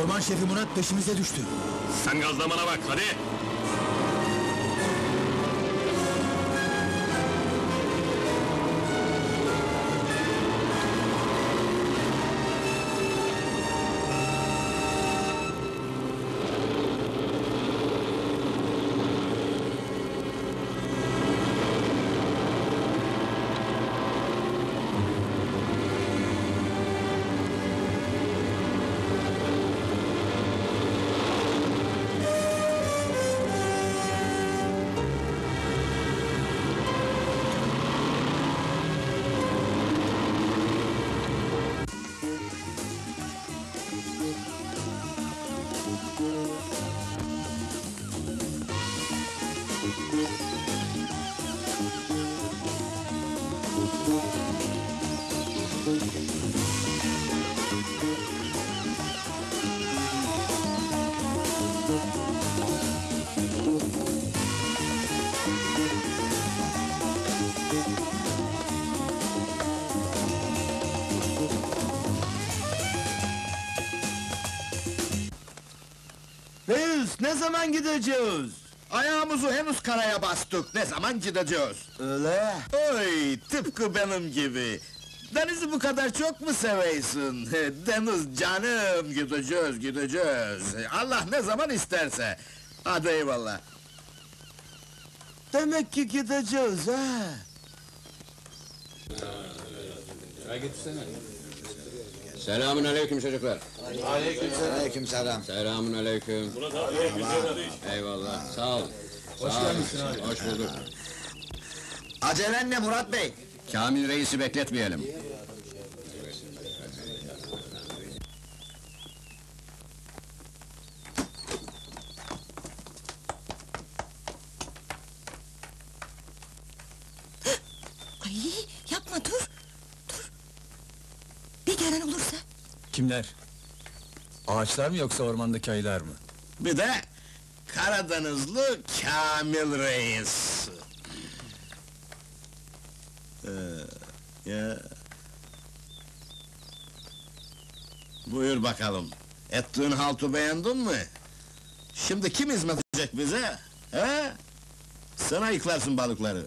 Orman şefi Murat peşimize düştü. Sen gazlamana bak, hadi! Reis, ne zaman gideceğiz? Ayağımızı henüz karaya bastık, ne zaman gideceğiz? Öyle. Oy, tıpkı benim gibi! Denizi bu kadar çok mu seviyorsun? Deniz canım, gideceğiz! Allah ne zaman isterse! Hadi eyvallah! Demek ki gideceğiz ha. Selamun aleyküm çocuklar. Aleykümselam. Selamun aleyküm. Eyvallah, sağ ol. Hoş geldin abi. Hoş bulduk. Acelen ne Murat Bey? Kamil reisi bekletmeyelim. Ay, yapma, dur! Dur! Bir gelen olursa? Kimler? Ağaçlar mı yoksa ormandaki ayılar mı? Bir de Karadenizli Kamil Reis! Ya. Buyur bakalım, ettiğin haltı beğendin mi? Şimdi kim hizmet edecek bize? He? Sen ayıklarsın balıkları!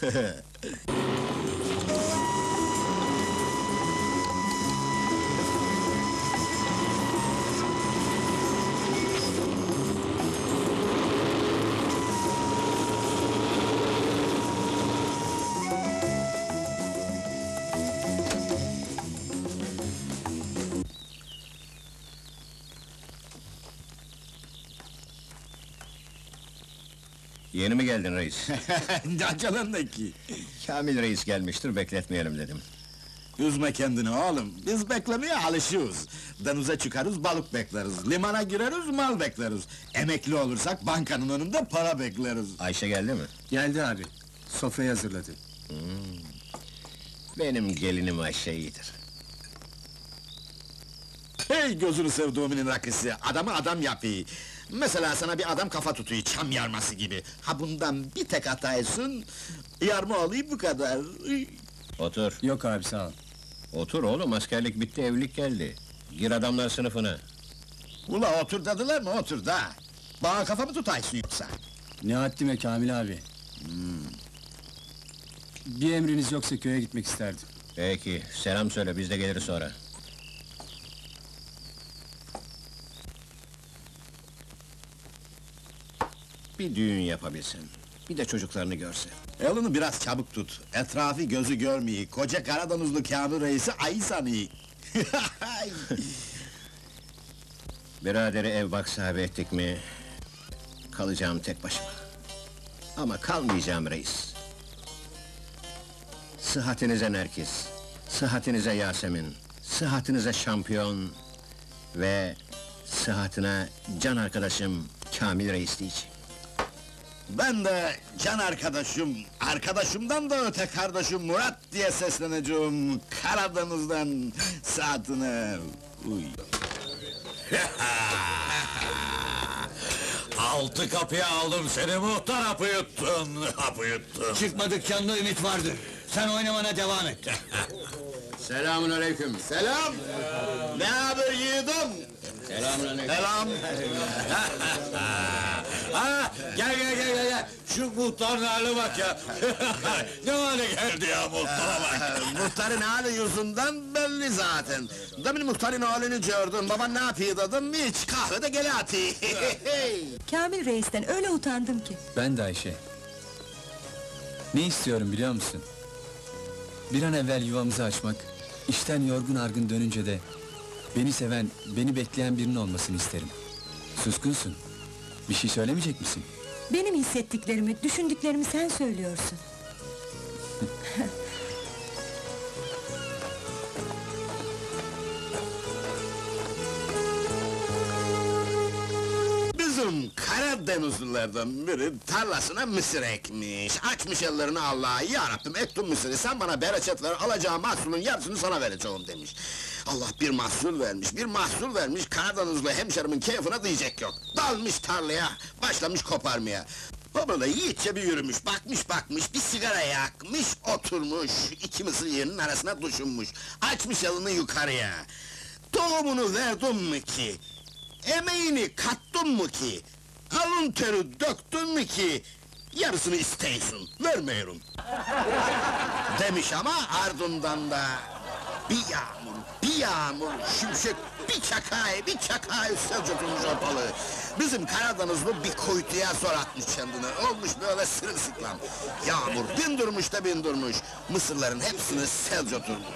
Yeni mi geldin reis? Acalındaki! Kamil reis gelmiştir, bekletmeyelim dedim. Üzme kendini oğlum, biz beklemeye alışıyoruz. Denize çıkarız, balık bekleriz, limana gireriz, mal bekleriz. Emekli olursak bankanın önünde para bekleriz. Ayşe geldi mi? Geldi abi. Sofrayı hazırladı. Benim gelinim Ayşe iyidir. Hey gözünü sevduğumun rakısı, adamı adam yapıyor. Mesela sana bir adam kafa tutuyor, çam yarması gibi. Ha bundan bir tek ataysın, yarma olayım bu kadar. Otur. Yok abi sağ ol. Otur oğlum, askerlik bitti, evlilik geldi. Gir adamlar sınıfına. Ula otur dediler mi, otur da! Bana kafa mı tutaysın yoksa? Ne haddime Kamil abi. Bir emriniz yoksa köye gitmek isterdim. Peki, selam söyle, biz de geliriz sonra. Bir düğün yapabilsen, bir de çocuklarını görse. Elini biraz çabuk tut, etrafı gözü görmeyi, koca Karadenizli Kamil Reis'i ayı sanıyor. Biraderi ev bak sahibi ettik mi, kalacağım tek başıma. Ama kalmayacağım reis. Sıhhatinize Nergis, sıhhatinize Yasemin, sıhhatinize Şampiyon ve sıhhatine can arkadaşım Kamil Reis diyeceğim. Ben de can arkadaşım, arkadaşımdan da öte kardeşim Murat diye sesleneceğim Karadeniz'den saatine. Uy. Altı kapıya aldım seni muhtar, hapı yuttun! Çıkmadık canlı ümit vardır. Sen oynamana devam et. Selamun aleyküm. Selam! Ne haber yiğidim? Selam. Ha, gel. Şu muhtarın haline bak ya. Ne hale geldi ya muhtara bak. Muhtarın hali yüzünden belli zaten. Demin muhtarın halini gördüm, baba ne yapıyor dedim, hiç kahvede gele atıyor. Kamil Reis'ten öyle utandım ki. Ben de Ayşe. Ne istiyorum biliyor musun? Bir an evvel yuvamızı açmak, işten yorgun argın dönünce de... ...beni seven, beni bekleyen birinin olmasını isterim. Suskunsun. Bir şey söylemeyecek misin? Benim hissettiklerimi, düşündüklerimi sen söylüyorsun. Bizim Karadenizlilerden biri tarlasına mısır ekmiş. Açmış ellerini Allah'a, ya Rabbim ektim mısırı, sen bana bereket ver, alacağım mahsulün yarısını sana vereceğim demiş. Allah bir mahsul vermiş, Karadenizli hemşerimin keyfine diyecek yok. Dalmış tarlaya, başlamış koparmaya. O böyle yiğitçe bir yürümüş, bakmış, bir sigara yakmış, oturmuş, iki mısır yerinin arasına düşünmüş. Açmış elini yukarıya. Tohumunu verdin mi ki? Emeğini kattın mı ki? Alın teri döktün mü ki? Yarısını isteyiyorsun, vermiyorum. Demiş ama ardından da... Bir yağmur, şimşek, bir çakay sel tutmuş ortalığı. Bizim Karadenizli bir kuytuya zor atmış kendini, olmuş böyle sırılsıklam. Yağmur bindirmiş, mısırların hepsini sel götürmüş.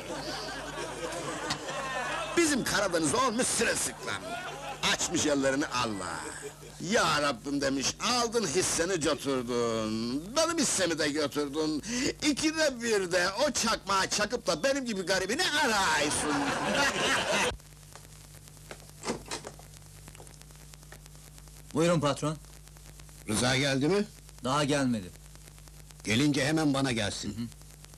Bizim Karadeniz olmuş sırılsıklam. Açmış ellerini Allah'a. Ya Rabbim demiş, aldın hisseni götürdün, benim hissemi de götürdün. İkide bir de o çakmağı çakıp da benim gibi garibini arıyorsun. Buyurun patron. Rıza geldi mi? Daha gelmedi. Gelince hemen bana gelsin.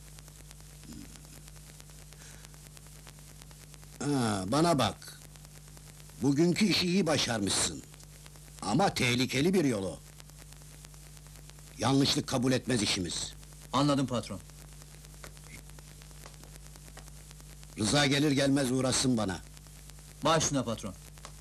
Ha, bana bak. Bugünkü işi iyi başarmışsın. Ama tehlikeli bir yolu. Yanlışlık kabul etmez işimiz. Anladım patron. Rıza gelir gelmez uğrasın bana. Baş üstüne patron.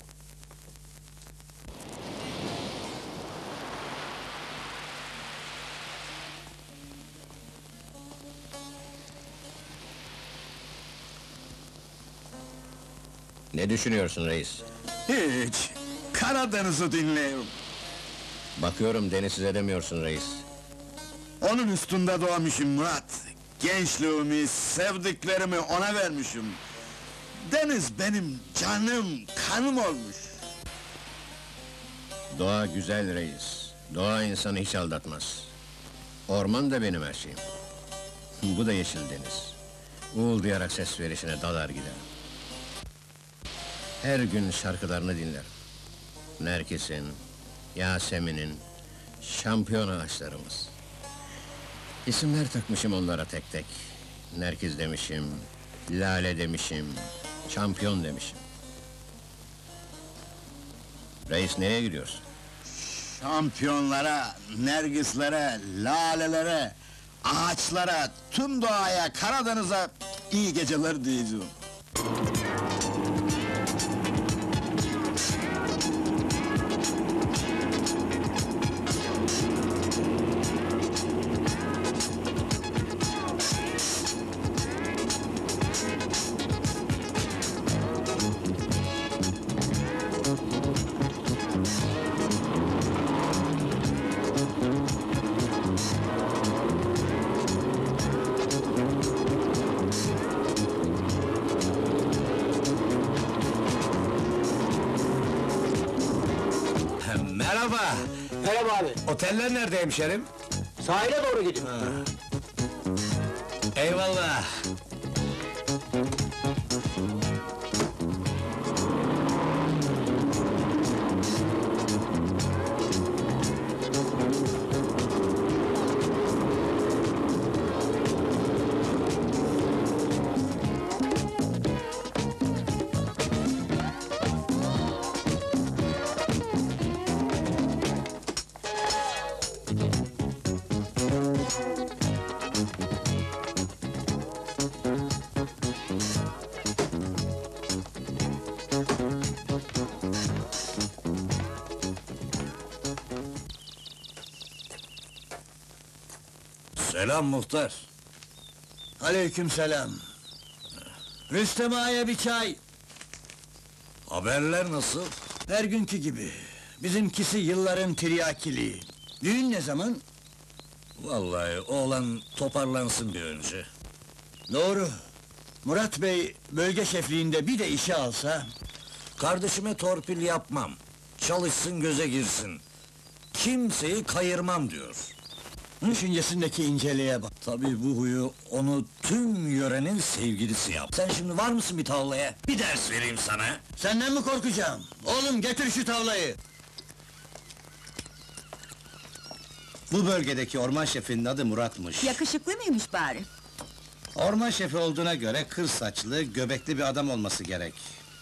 Ne düşünüyorsun reis? Hiç, Karadeniz'i dinliyorum. Bakıyorum denizsiz edemiyorsun reis. Onun üstünde doğmuşum Murat. Gençliğimi, sevdiklerimi ona vermişim. Deniz benim canım, kanım olmuş. Doğa güzel reis. Doğa insanı hiç aldatmaz. Orman da benim her şeyim. Bu da yeşil deniz. Uğuldayarak ses verişine dalar giderim. Her gün şarkılarını dinlerim. Nergis'in, Yasemin'in, şampiyon ağaçlarımız. İsimler takmışım onlara tek tek. Nergis demişim, Lale demişim, şampiyon demişim. Reis nereye gidiyorsun? Şampiyonlara, nergislere, lalelere, ağaçlara, tüm doğaya, Karadeniz'e iyi geceler diyeceğim. Merhaba. Merhaba abi, Oteller nerede hemşerim? sahile doğru gidin. Eyvallah. Selam muhtar. Aleykümselam. Rüstem Ağa'ya bir çay. Haberler nasıl? Her günkü gibi. Bizimkisi yılların tiryakiliği. Düğün ne zaman? Vallahi oğlan toparlansın bir önce. Doğru. Murat Bey bölge şefliğinde bir de işe alsa... Kardeşime torpil yapmam. Çalışsın göze girsin. Kimseyi kayırmam diyor. Düşüncesindeki inceliğe bak. Tabii bu huyu onu tüm yörenin sevgilisi yap. Sen şimdi var mısın bir tavlaya? Bir ders vereyim sana. Senden mi korkacağım? Oğlum getir şu tavlayı. Bu bölgedeki orman şefinin adı Murat'mış. Yakışıklı mıymış bari? Orman şefi olduğuna göre kır saçlı, göbekli bir adam olması gerek.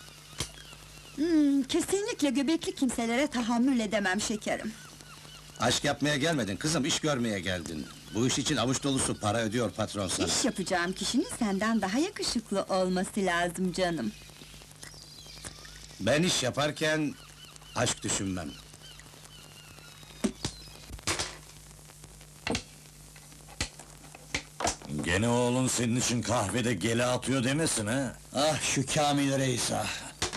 Kesinlikle göbekli kimselere tahammül edemem şekerim. Aşk yapmaya gelmedin kızım, iş görmeye geldin. Bu iş için avuç dolusu para ödüyor patron sana. İş yapacağım kişinin senden daha yakışıklı olması lazım canım. Ben iş yaparken aşk düşünmem. Gene oğlun senin için kahvede gele atıyor demesin ha? Ah şu Kamil Reis ah!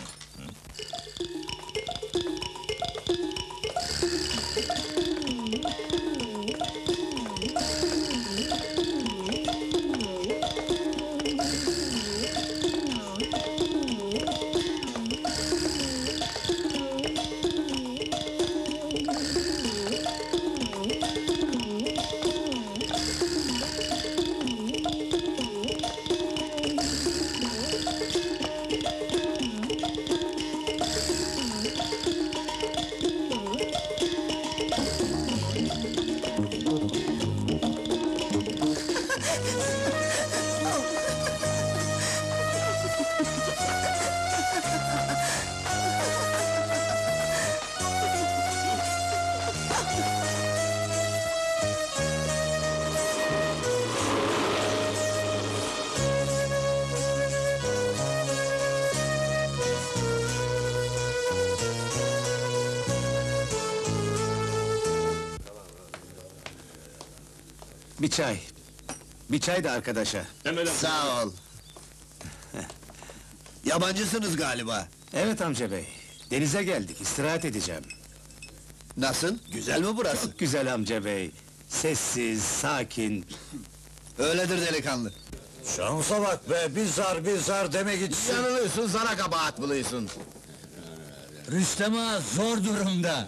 Bir çay. Bir çay da arkadaşa. Sağ ol. Yabancısınız galiba. Evet amca bey. Denize geldik, istirahat edeceğim. Nasıl? Güzel mi burası? Çok güzel amca bey. Sessiz, sakin. Öyledir delikanlı. Şansa bak be, bir zar deme gitsin. Yanılıyorsun, sana kabahat buluyorsun. Rüstem Ağa zor durumda.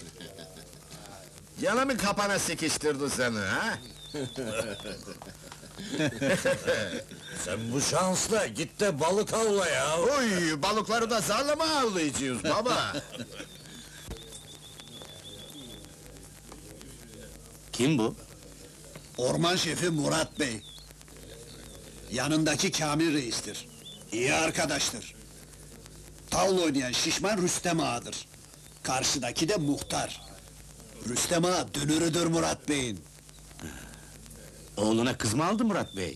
Yana mı kapana sıkıştırdı seni ha? Sen bu şansla git de balık avla ya. Oy, balıkları da zarla mı avlayacağız baba? Kim bu? Orman şefi Murat Bey. Yanındaki Kamil Reis'tir. İyi arkadaştır. Tavla oynayan şişman Rüstem Ağa'dır. Karşıdaki de muhtar. Rüstem Ağa dünürüdür Murat Bey'in. Oğluna kız mı aldı Murat bey?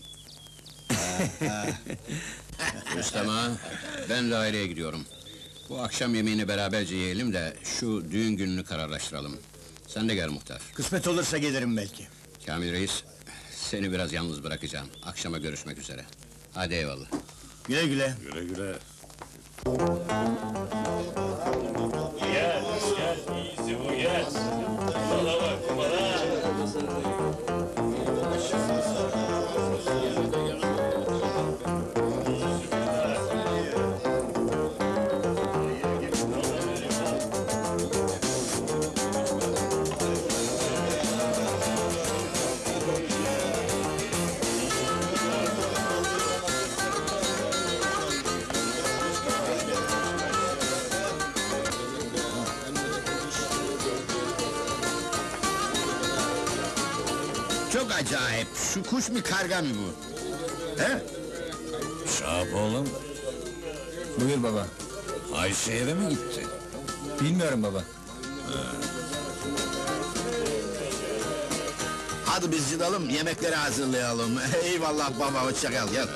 Rüstem ağa, ben daireye gidiyorum. Bu akşam yemeğini beraberce yiyelim de şu düğün gününü kararlaştıralım. Sen de gel muhtar. Kısmet olursa gelirim belki. Kamil Reis, seni biraz yalnız bırakacağım. Akşama görüşmek üzere. Hadi eyvallah. Güle güle. Güle güle. Çok acayip, şu kuş mu karga mı bu? He? Şahap oğlum, Buyur baba. Ayşe eve mi gitti? Bilmiyorum baba. Hadi biz gidelim, yemekleri hazırlayalım. Eyvallah baba, hoşça kal, gel.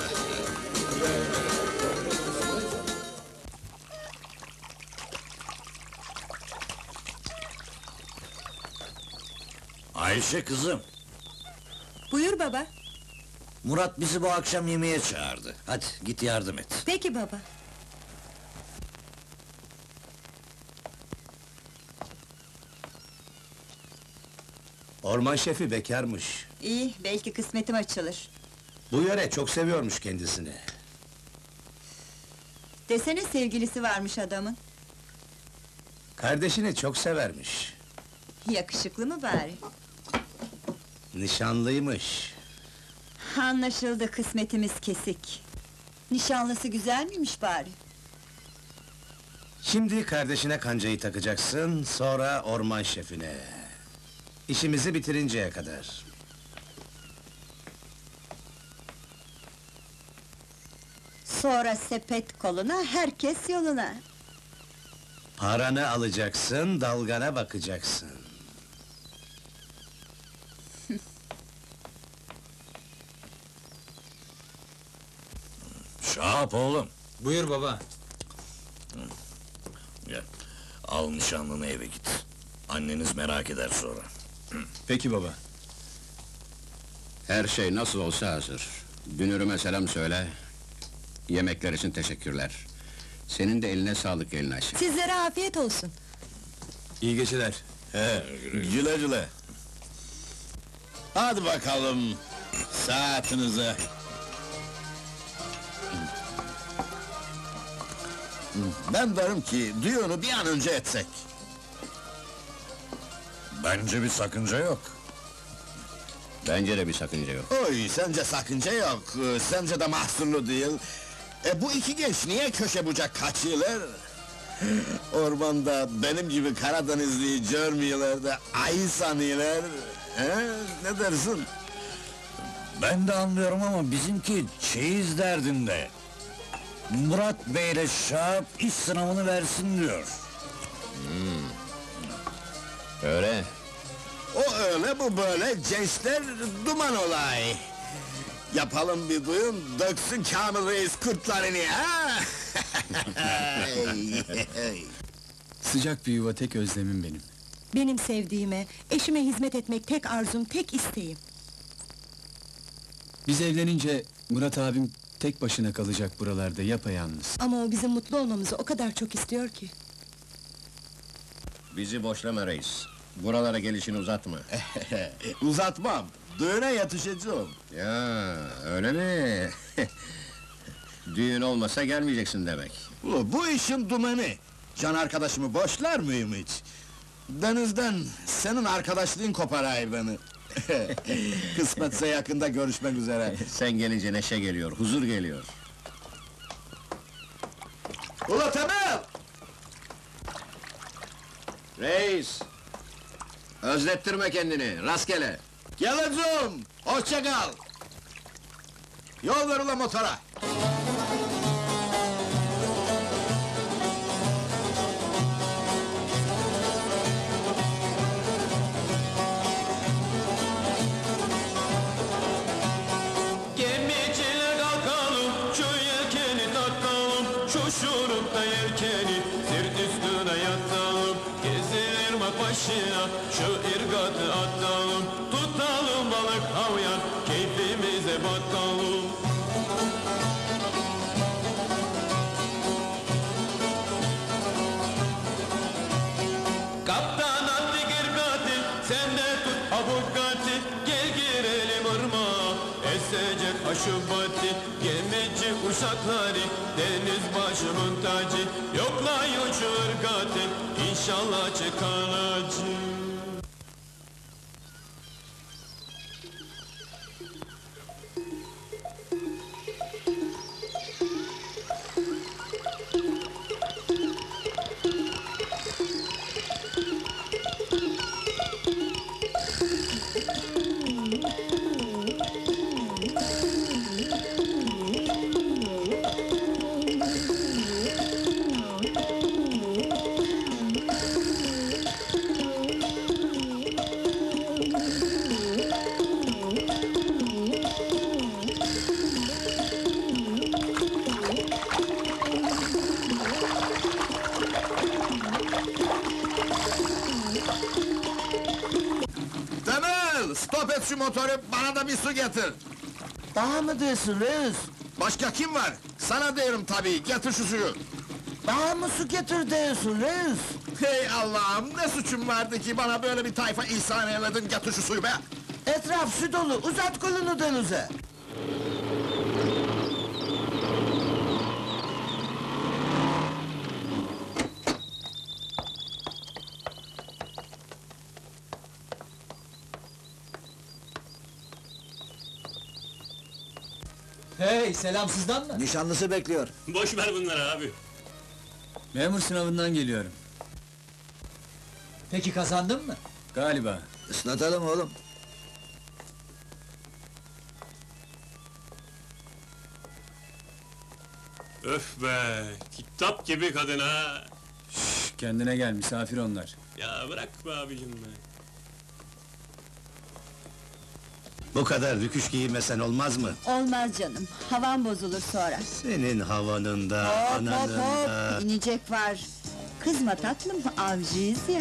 Ayşe kızım, Buyur baba. Murat bizi bu akşam yemeğe çağırdı. Hadi git yardım et. Peki baba. Orman şefi bekarmış. İyi, belki kısmetim açılır. Bu yöre çok seviyormuş kendisini. Desene sevgilisi varmış adamın. Kardeşini çok severmiş. Yakışıklı mı bari? Nişanlıymış. Anlaşıldı, kısmetimiz kesik. Nişanlısı güzel miymiş bari? Şimdi kardeşine kancayı takacaksın, sonra orman şefine. İşimizi bitirinceye kadar. Sonra sepet koluna, herkes yoluna. Paranı alacaksın, dalgana bakacaksın. Şahap oğlum, Buyur baba. gel. Al nişanlını eve git. Anneniz merak eder sonra. Peki baba. Her şey nasıl olsa hazır. Dünürüme selam söyle. Yemekler için teşekkürler. Senin de eline sağlık elin Ayşe. Sizlere afiyet olsun. İyi geceler. He, güle güle. Hadi bakalım, saatinize. Ben derim ki, düğünü bir an önce etsek. Bence bir sakınca yok. Bence de bir sakınca yok. Oy, sence sakınca yok, sence de mahsurlu değil. Bu iki genç niye köşe bucak kaçıyorlar? Ormanda benim gibi Karadenizli'yi görmüyorlar da ayı sanıyorlar. He, ne dersin? Ben de anlıyorum ama bizimki çeyiz derdinde. Murat Bey'le Şahap iş sınavını versin diyor. Öyle. O öyle, bu böyle, gençler duman olay. Yapalım bir düğün, döksün Kamil Reis kurtlarını, ha? Sıcak bir yuva tek özlemim benim. Benim sevdiğime, eşime hizmet etmek tek arzum, tek isteğim. Biz evlenince Murat abim tek başına kalacak buralarda yapayalnız. Ama o bizim mutlu olmamızı o kadar çok istiyor ki. Bizi boşlama reis. Buralara gelişini uzatma. Uzatmam, düğüne yetişeceğim. Ya öyle mi? Düğün olmasa gelmeyeceksin demek. Bu işin dumanı. Can arkadaşımı boşlar mıyım hiç? Denizden senin arkadaşlığın koparayım beni. Kısmetse yakında görüşmek üzere. Sen gelince neşe geliyor, huzur geliyor. Ula Temel! Reis! Özlettirme kendini, rastgele! Geleceğim, hoşça kal! Yol ver ula motora! Gemiciler kalkalım, şu yelkeni takalım, şu şurupta yelkeni, sirt üstüne yatalım. Gezilir bak başına, şu ırgatı atalım, tutalım balık havyan, keyfimize bakalım. Kaptan attı girgati, sen de tut abukati, gel girelim ırmağa, esecek aşubati, gemici uşakları, deniz başımın tacı, yoklayın şu ırgati, inşallah çıkar acı. Stop et şu motoru, bana da bir su getir! Daha mı diyorsun reis? Başka kim var? Sana diyorum tabii, getir şu suyu! Daha mı su getir diyorsun reis? Hey Allah'ım, ne suçum vardı ki bana böyle bir tayfa ihsan eyledin, getir şu suyu be! Etraf su dolu, uzat kolunu denize! Hey, selam sizden mi? Nişanlısı bekliyor. Boş ver bunları abi. Memur sınavından geliyorum. Peki kazandın mı? Galiba. Islatalım oğlum. Öf be, kitap gibi kadın ha! Şş, kendine gel, misafir onlar. Ya bırak be abicim be! Bu kadar rüküş giyinmesen olmaz mı? Olmaz canım, havan bozulur sonra. Senin havanın da, Hop hop ananın da... hop, inecek var. Kızma tatlım, avcıyız ya.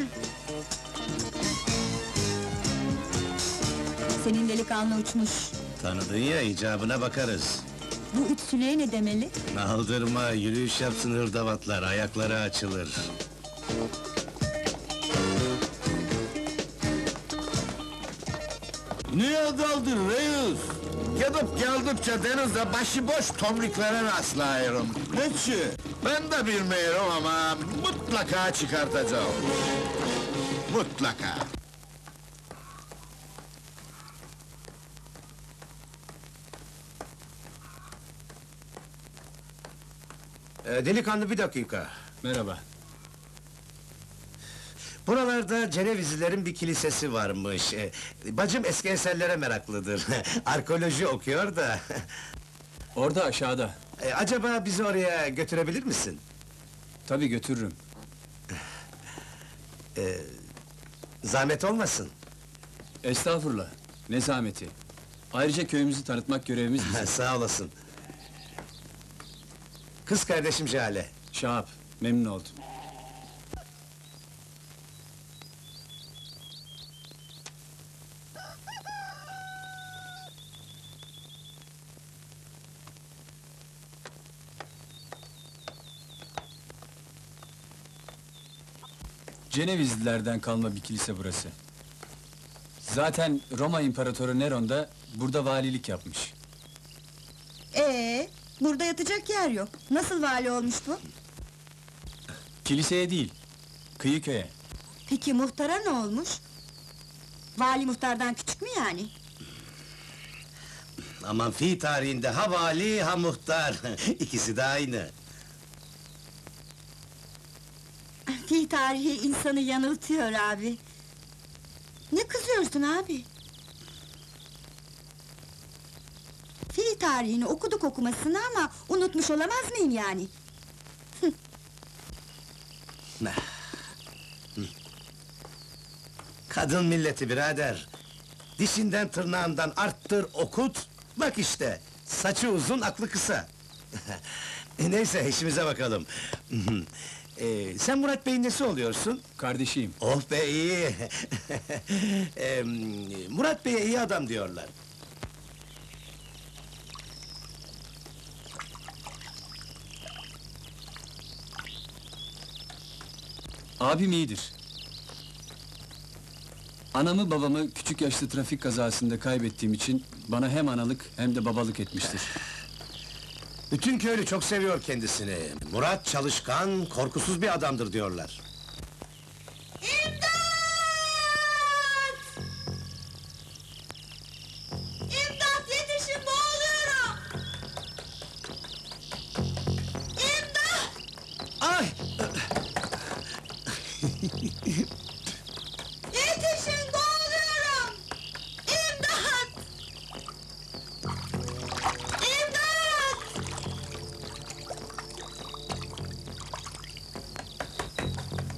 Senin delikanlı uçmuş. Tanıdın ya, icabına bakarız. Bu ütsüleye ne demeli? Aldırma, yürüyüş yapsın hırdavatlar, ayakları açılır. Niye kaldın reis? Gidip geldikçe denizde başıboş tomriklere rastlıyorum. Niçin? Ben de bilmiyorum ama mutlaka çıkartacağım. Mutlaka. Delikanlı bir dakika. Merhaba. Buralarda Cenevizlilerin bir kilisesi varmış. Bacım eski eserlere meraklıdır. Arkeoloji okuyor da. Orada aşağıda. Acaba bizi oraya götürebilir misin? Tabii götürürüm. Zahmet olmasın. Estağfurullah, ne zahmeti. Ayrıca köyümüzü tanıtmak görevimiz bizim. Sağ olasın. Kız kardeşim Jale. Şahap, memnun oldum. Cenevizlilerden kalma bir kilise burası. Zaten Roma İmparatoru Neron da burada valilik yapmış. Burada yatacak yer yok. Nasıl vali olmuş bu? Kiliseye değil, kıyı köye. Peki muhtara ne olmuş? Vali muhtardan küçük mü yani? Aman fi tarihinde ha vali ha muhtar. İkisi de aynı. Fi tarihi insanı yanıltıyor abi. Ne kızıyorsun abi? Fi tarihini okuduk okumasını ama unutmuş olamaz mıyım yani? Kadın milleti birader. Dişinden tırnağından arttır okut. Bak işte, saçı uzun aklı kısa. Neyse işimize bakalım. Sen Murat Bey'in nesi oluyorsun? Kardeşiyim. Oh be iyi! Murat Bey'e iyi adam diyorlar. Abim iyidir. Anamı babamı küçük yaşta trafik kazasında kaybettiğim için bana hem analık hem de babalık etmiştir. Bütün köylü çok seviyor kendisini. Murat çalışkan, korkusuz bir adamdır diyorlar. İmdat! İmdat yetişin boğuluyorum! İmdat! Ay! Yetişin boğuluyorum! İmdat! İmdat!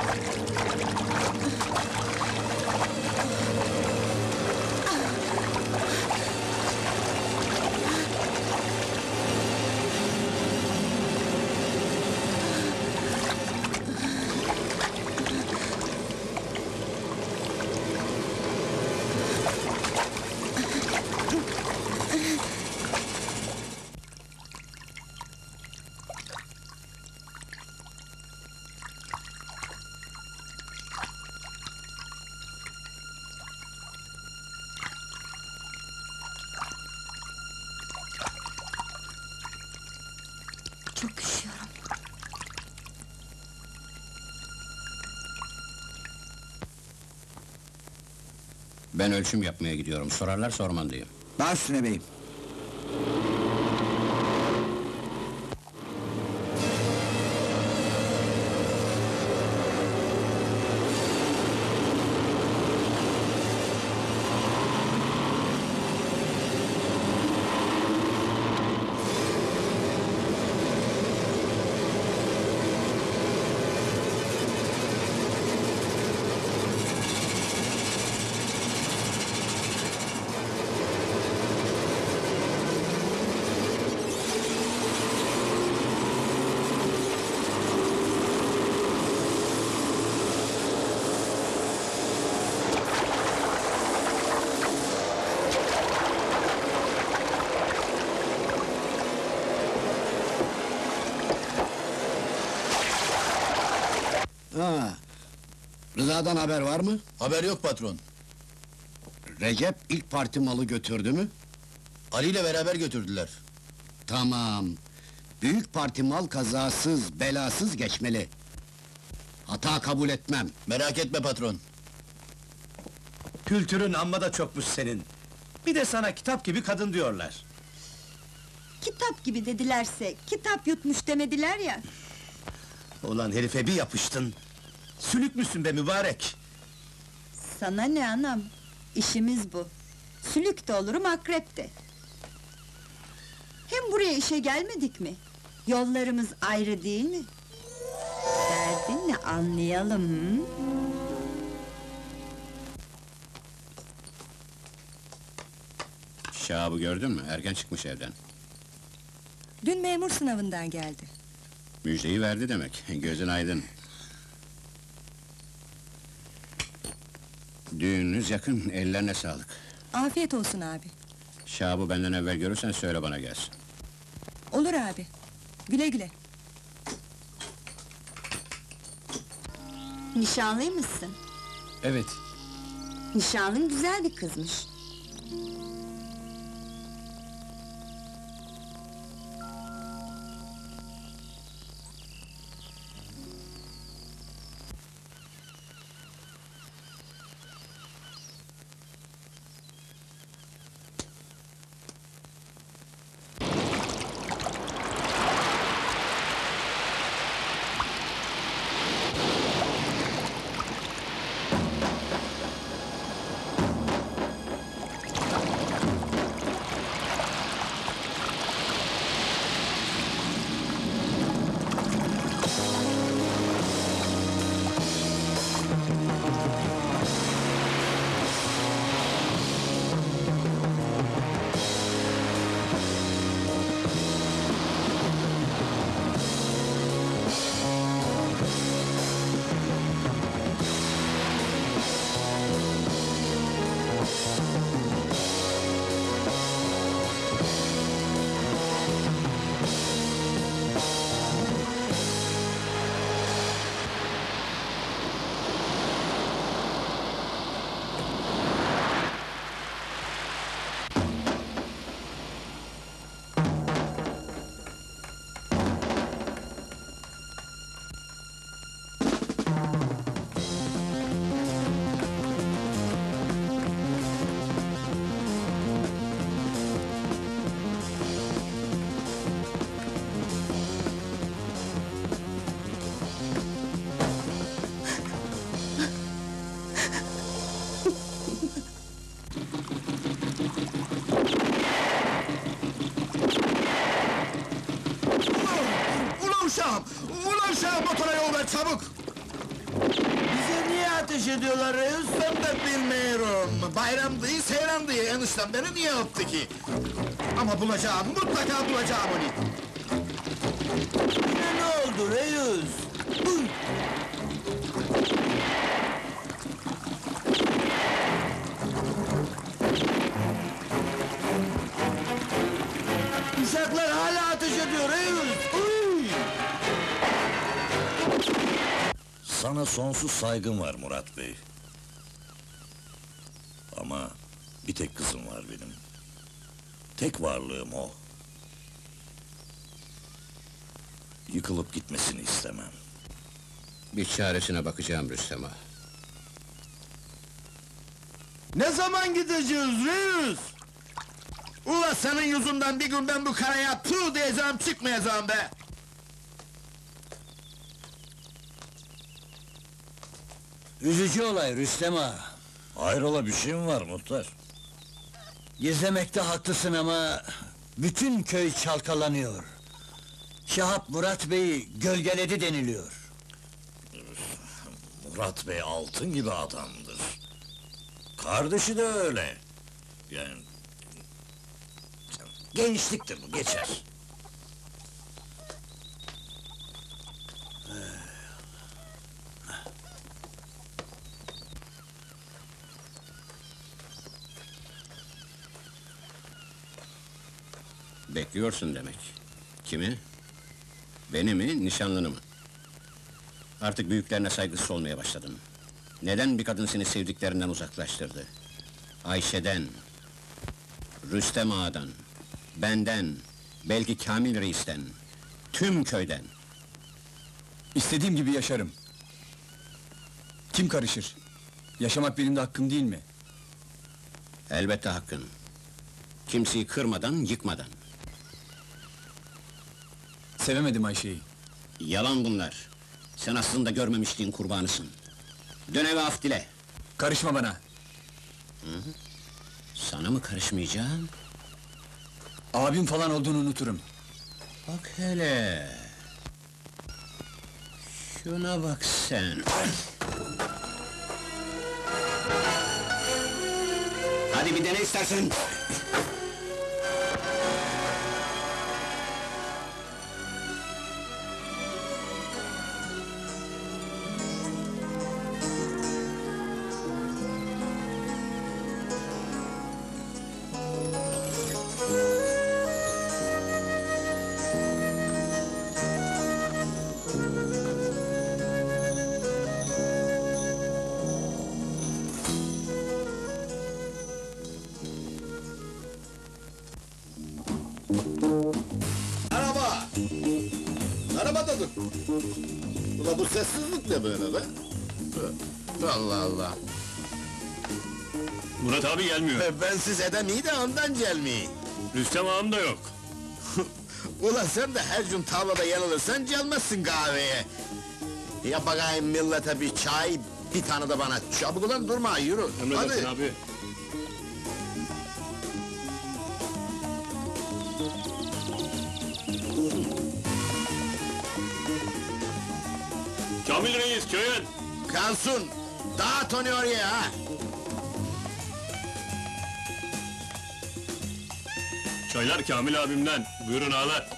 Çok üşüyorum. Ben ölçüm yapmaya gidiyorum. Sorarlarsa ormandayım. Baş üstüne beyim. Ha. Rıza'dan haber var mı? Haber yok patron. Recep ilk parti malı götürdü mü? Ali ile beraber götürdüler. Tamam. Büyük parti mal kazasız, belasız geçmeli. Hata kabul etmem. Merak etme patron. Kültürün amma da çokmuş senin. Bir de sana kitap gibi kadın diyorlar. Kitap gibi dedilerse, kitap yutmuş demediler ya. Ulan herife bir yapıştın. Sülük müsün be mübarek? Sana ne anam? İşimiz bu. Sülük de olurum, akrep de. Hem buraya işe gelmedik mi? Yollarımız ayrı değil mi? Derdin ne anlayalım, hı? Şahab'ı gördün mü? Erken çıkmış evden. Dün memur sınavından geldi. Müjdeyi verdi demek. Gözün aydın. Düğününüz yakın, ellerine sağlık. Afiyet olsun abi. Şahab'ı benden evvel görürsen söyle bana gelsin. Olur abi. Güle güle. Nişanlıymışsın. Evet, Nişanlın güzel bir kızmış. ediyorlar reis? Ben de bilmiyorum. Bayram değil, seyran değil. Eniştem beni niye öptü ki? Ama bulacağım, mutlaka bulacağım onu. Yine ne oldu reis? Uşaklar hala ateş ediyor reis! Uy! Sana sonsuz saygım var Murat Bey. Ama bir tek kızım var benim. Tek varlığım o. Yıkılıp gitmesini istemem. Bir çaresine bakacağım Rüstem ağa. Ne zaman gideceğiz reis? Ula senin yüzünden bir gün ben bu karaya tüh diyeceğim, çıkmayacağım be! Üzücü olay Rüstem ağa. Hayrola bir şey mi var muhtar? Gizlemekte haklısın ama... bütün köy çalkalanıyor. Şahap Murat Bey'i gölgeledi deniliyor. Murat Bey altın gibi adamdır. Kardeşi de öyle. Yani... gençliktir bu, geçer. Bekliyorsun demek. Kimi? Beni mi, nişanlını mı? Artık büyüklerine saygısız olmaya başladın. Neden bir kadın seni sevdiklerinden uzaklaştırdı? Ayşe'den, Rüstem Ağa'dan, benden, belki Kamil Reis'ten, tüm köyden. İstediğim gibi yaşarım. Kim karışır? Yaşamak benim de hakkım değil mi? Elbette hakkın. Kimseyi kırmadan, yıkmadan. Sevemedim Ayşe'yi. Yalan bunlar. Sen aslında görmemişliğin kurbanısın. Dön eve af dile. Karışma bana. Sana mı karışmayacağım? Abim falan olduğunu unuturum. Bak hele! Şuna bak sen! Hadi bir dene istersen! Merhaba! Merhaba dedim. Ula bu sessizlik ne böyle be? Allah Allah! Murat abi gelmiyor. Bensiz edemeyi de ondan gelmeyi. Rüstem ağam da yok. Ula sen de her gün tavlada yanılırsan gelmezsin kahveye. Ya bakayım millete bir çay, bir tane de bana. Çabuk ulan durma, yürü. Emredersin abi. Kamil Reis köyün. Kalsın, dağıt onu oraya ha! Çaylar Kamil abimden. Buyurun ağalar.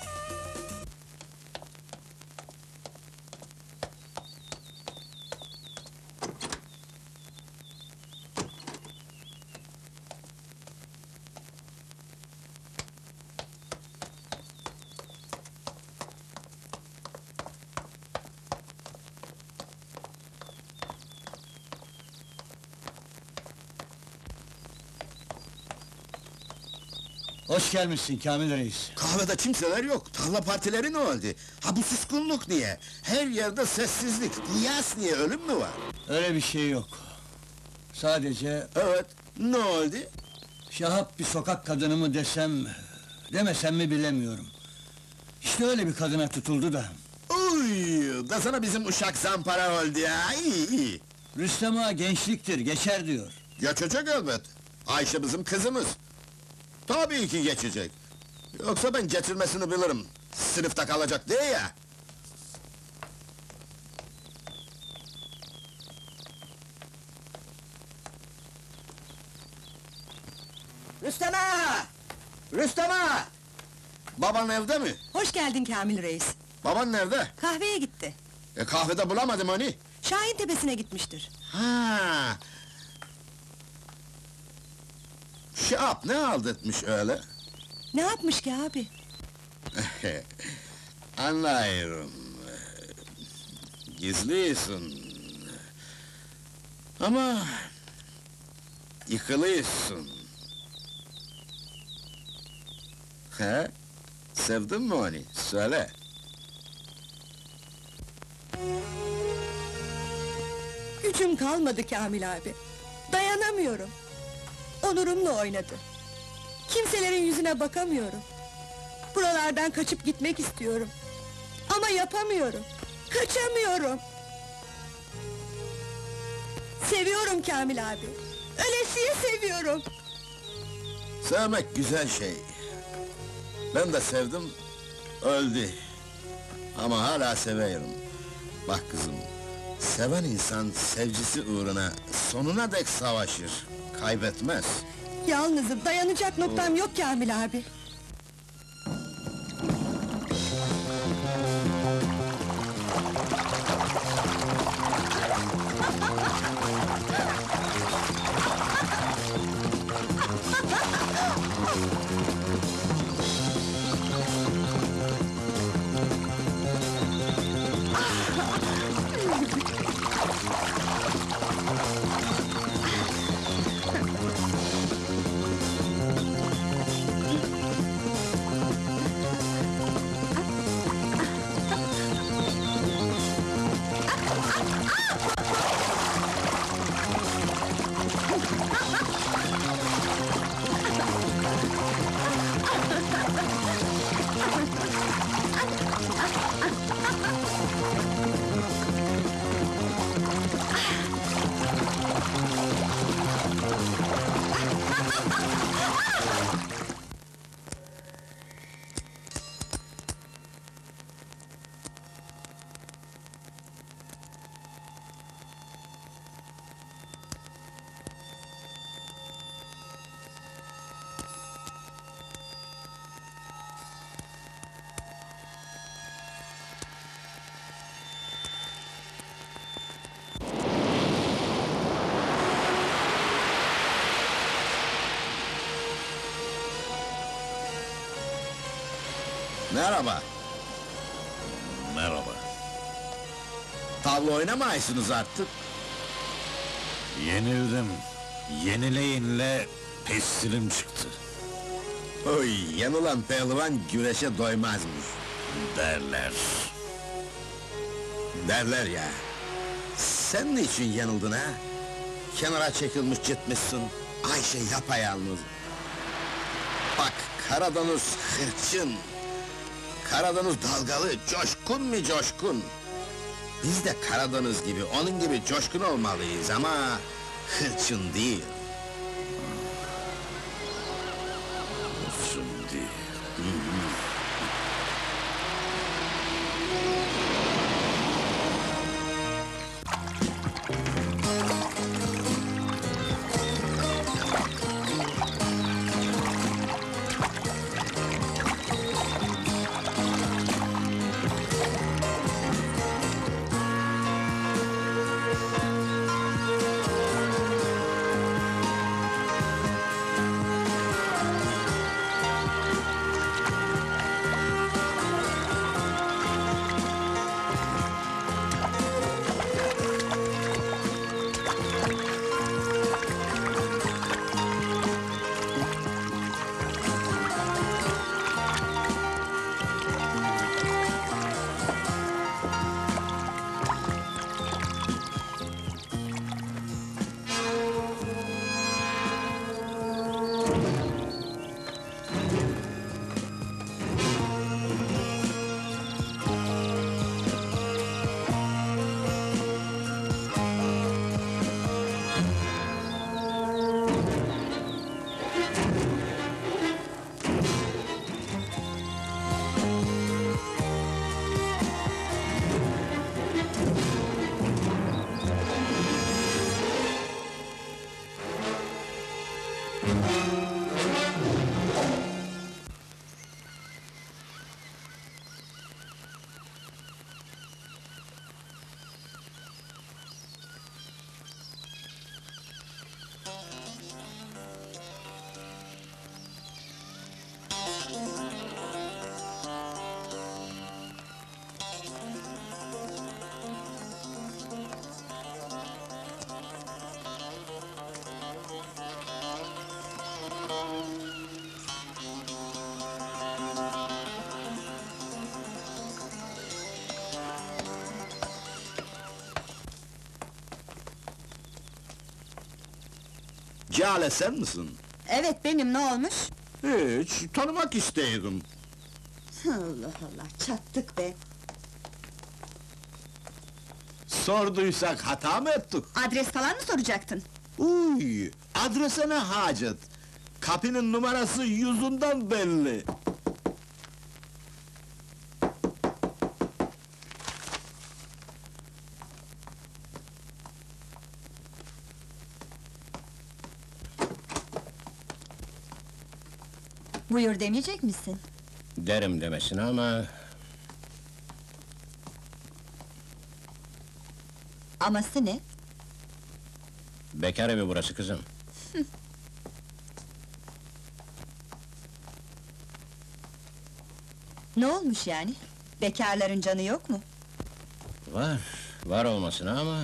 Hoş gelmişsin Kamil Reis. Kahvede kimseler yok, tarla partileri ne oldu? Ha bu suskunluk niye? Her yerde sessizlik, kıyas niye, ölüm mü var? Öyle bir şey yok. Sadece Evet, ne oldu? Şahap bir sokak kadını mı desem... demesem mi bilemiyorum. İşte öyle bir kadına tutuldu da... Uy, da sana bizim uşak zampara oldu ya, iyi iyi! Rüstem ağa gençliktir, geçer diyor. Geçecek elbet! Ayşe bizim kızımız! Tabii ki geçecek! Yoksa ben getirmesini bilirim! Sınıfta kalacak diye ya! Rüstem ağa! Rüstem ağa! Baban evde mi? Hoş geldin Kamil Reis. Baban nerede? Kahveye gitti. Kahvede bulamadım onu. Şahin Tepesi'ne gitmiştir. Ha. Şahap ne aldırtmış öyle? Ne yapmış ki abi? Anlıyorum. Gizliyorsun. Ama... yıkılıyorsun. He? Sevdin mi onu? Söyle. Gücüm kalmadı Kamil abi. Dayanamıyorum. Onurumla oynadı. Kimselerin yüzüne bakamıyorum. Buralardan kaçıp gitmek istiyorum. Ama yapamıyorum. Kaçamıyorum. Seviyorum Kamil abi. Ölesiye seviyorum. Sevmek güzel şey. Ben de sevdim, öldü. Ama hala seviyorum. Bak kızım, seven insan sevgisi uğruna sonuna dek savaşır, kaybetmez. Yalnızım, dayanacak noktam yok Kamil abi. Merhaba. Merhaba. Tavla oynamayısınız artık. Yenildim. Yenileyinle pestilim çıktı. Oy, yanılan pehlivan güreşe doymazmış. Derler. Derler ya. Sen niçin yanıldın ha? Kenara çekilmiş gitmişsin. Ayşe yapayalnız. Bak, Karadeniz hırçın. Karadeniz dalgalı, coşkun mu coşkun? Biz de Karadeniz gibi, onun gibi coşkun olmalıyız ama... hırçın değil. Hırçın değil. Cale sen misin? Evet benim, ne olmuş? Hiç, tanımak isteydim. Allah Allah, çattık be! Sorduysak hata mı ettik? Adres falan mı soracaktın? Uy, adrese ne hacet? Kapının numarası yüzünden belli. Buyur demeyecek misin? Derim demesine ama... Aması ne? Bekar evi burası kızım. Ne olmuş yani? Bekarların canı yok mu? Var olmasına ama...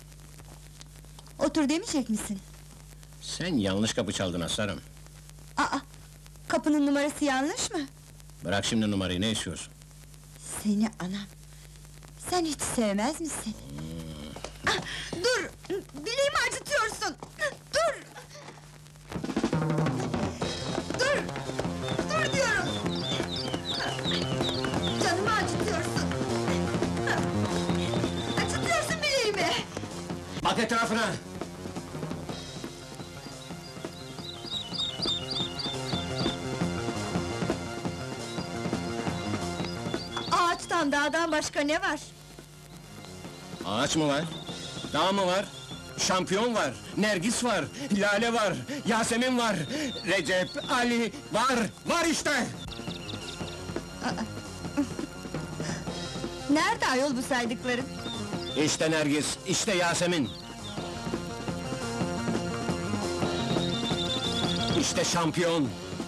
Otur demeyecek misin? Sen yanlış kapı çaldın aslanım. Aa! Kapının numarası yanlış mı? Bırak şimdi numarayı, ne istiyorsun? Seni anam! Sen hiç sevmez misin? Ah, dur! Bileğimi acıtıyorsun! Dur! Dur! Dur diyorum! Canımı acıtıyorsun! Acıtıyorsun bileğimi! Bak etrafına! Ağaçtan, dağdan başka ne var? Ağaç mı var? Dağ mı var? Şampiyon var, Nergis var, Lale var, Yasemin var, Recep, Ali var işte! Nerede ayol bu saydıkların? İşte Nergis, işte Yasemin! İşte şampiyon!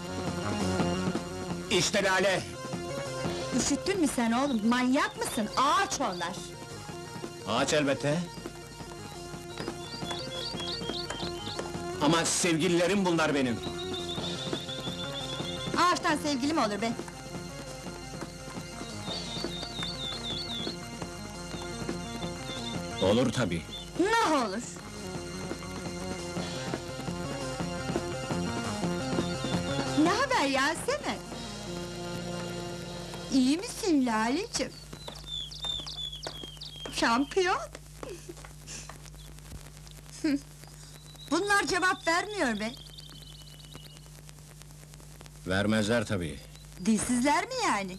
İşte Lale! Üşüttün mü sen oğlum? Manyak mısın? Ağaç onlar! Ağaç elbette! Ama sevgililerim bunlar benim! Ağaçtan sevgili mi olur be? Olur tabii! Ne olur? Ne haber Yasemin? İyi misin Lale'cim? Şampiyon? Bunlar cevap vermiyor be! Vermezler tabii! Dilsizler mi yani?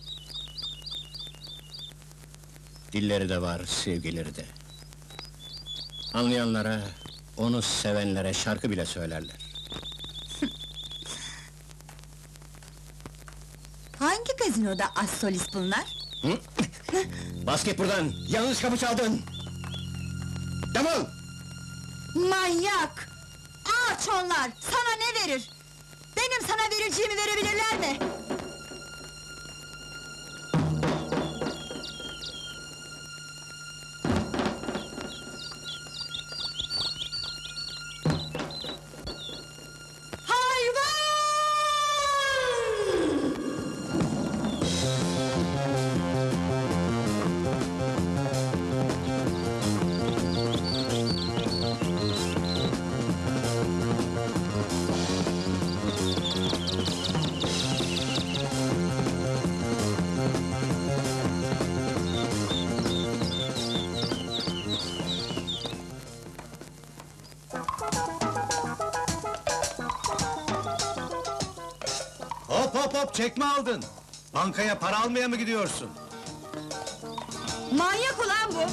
Dilleri de var, sevgileri de. Anlayanlara, onu sevenlere şarkı bile söylerler. Hangi gazinoda az solist bunlar? Hı? Bas git buradan! Yanlış kapı çaldın! Defol! Manyak! Ağaç onlar! Sana ne verir? Benim sana vereceğimi verebilirler mi? Hop, çekme aldın! Bankaya para almaya mı gidiyorsun? Manyak ulan bu!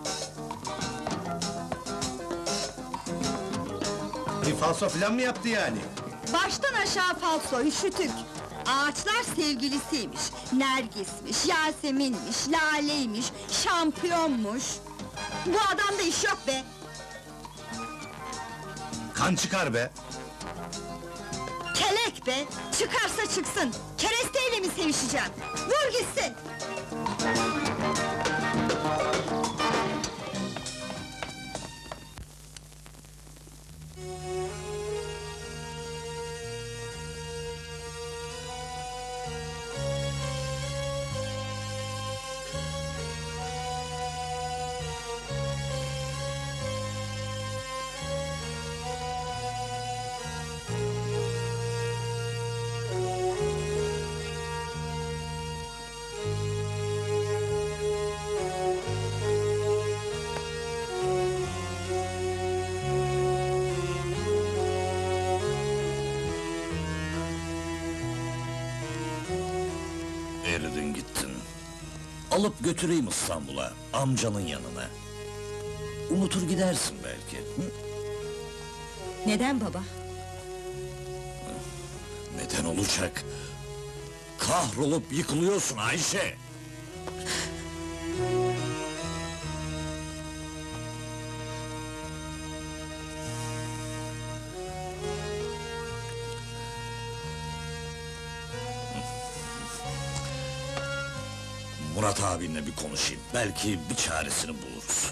Bir falso filan mı yaptı yani? Baştan aşağı falso, üşütük! Ağaçlar sevgilisiymiş, Nergis'miş, Yasemin'miş, Lale'ymiş, şampiyonmuş! Bu adamda iş yok be! Kan çıkar be! Kelek be! Çıkarsa çıksın! Keresteyle mi sevişeceğim? Vur gitsin! Alıp götüreyim İstanbul'a, amcanın yanına. Unutur gidersin belki. Hı? Neden baba? Neden olacak? Kahrolup yıkılıyorsun Ayşe! Murat abinle bir konuşayım, belki bir çaresini buluruz.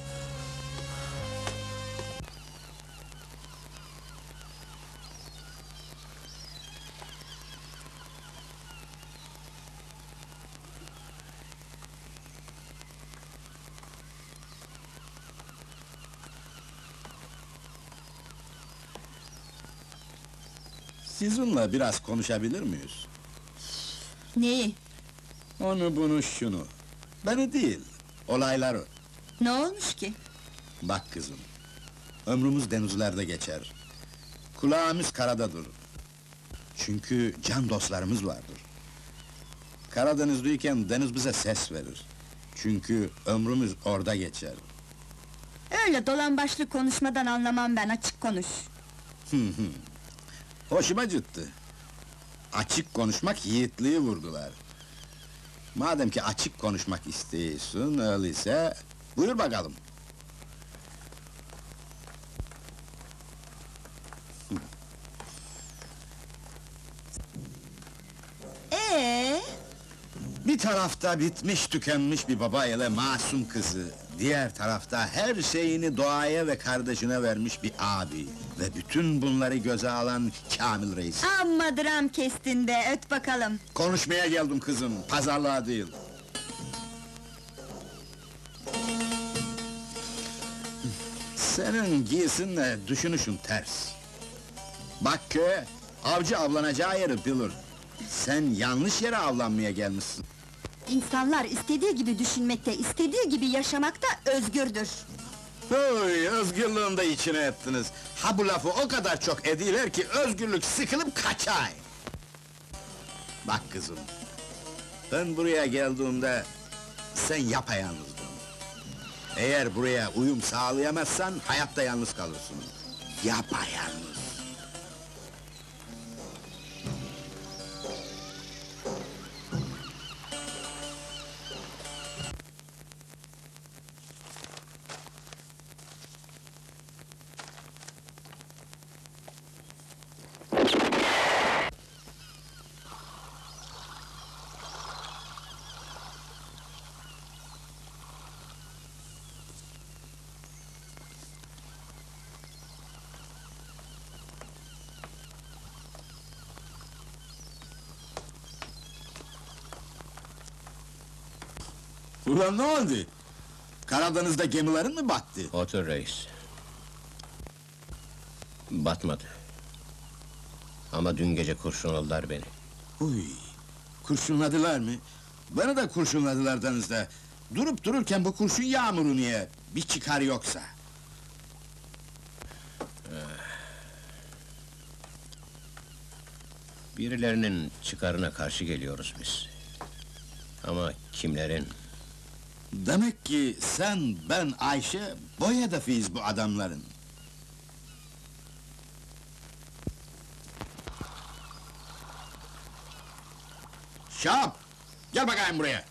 Sizinle biraz konuşabilir miyiz? Neyi? Onu bunu şunu. Beni değil, olayları. Ne olmuş ki? Bak kızım, ömrümüz denizlerde geçer. Kulağımız karadadır. Çünkü can dostlarımız vardır. Karadenizliyken deniz bize ses verir. Çünkü ömrümüz orada geçer. Öyle dolambaçlı konuşmadan anlamam ben, açık konuş. Hoşuma gitti. Açık konuşmak yiğitliği vurdular. Madem ki açık konuşmak istiyorsun, öyleyse buyur bakalım. Bir tarafta bitmiş tükenmiş bir baba ile masum kızı, diğer tarafta her şeyini doğaya ve kardeşine vermiş bir abi ve bütün bunları göze alan Kamil Reis. Amma dram kestin be, öt bakalım. Konuşmaya geldim kızım, pazarlığa değil. Senin giysinle düşünüşün ters. Bak ki, avcı avlanacağı yeri bilir. Sen yanlış yere avlanmaya gelmişsin. İnsanlar istediği gibi düşünmekte, istediği gibi yaşamakta özgürdür. Oy, özgürlüğün de içine ettiniz. Ha bu lafı o kadar çok ediler ki özgürlük sıkılıp kaçay. Bak kızım, ben buraya geldiğimde sen yapayalnızdın. Eğer buraya uyum sağlayamazsan hayatta yalnız kalırsın. Yapayalnız. Ulan ne oldu? Karadeniz'de gemilerin mi battı? Otur reis. Batmadı. Ama dün gece kurşunladılar beni. Uy, kurşunladılar mı? Beni de kurşunladılar denizde. Durup dururken bu kurşun yağmuru niye? Bir çıkar yoksa. Birilerinin çıkarına karşı geliyoruz biz. Ama kimlerin? Demek ki sen, ben, Ayşe, boy hedefiyiz bu adamların. Şap! Gel bakayım buraya!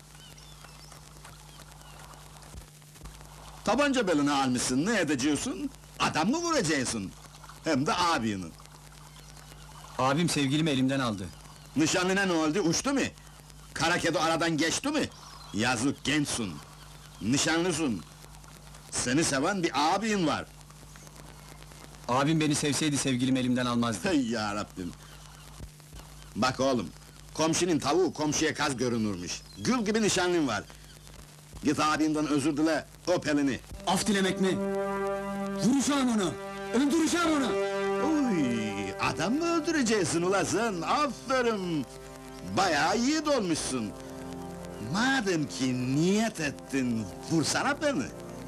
Tabanca beline almışsın, ne edeceksin? Adam mı vuracaksın? Hem de abini. Abim sevgilimi elimden aldı. Nişanlına ne oldu, uçtu mu? Kara kedi aradan geçti mi? Yazık gençsin. Nişanlısın. Seni seven bir abin var. Abim beni sevseydi sevgilimi elimden almazdı. Hey yarabbim! Bak oğlum, komşunun tavuğu komşuya kaz görünürmüş. Gül gibi nişanlın var. Git abinden özür dile, öp elini. Af dilemek mi? Vuracağım onu! Öldüreceğim onu! Uy, adam mı öldüreceksin ula sen? Aferin! Bayağı yiğit olmuşsun. Madem ki niyet ettin, vursana beni!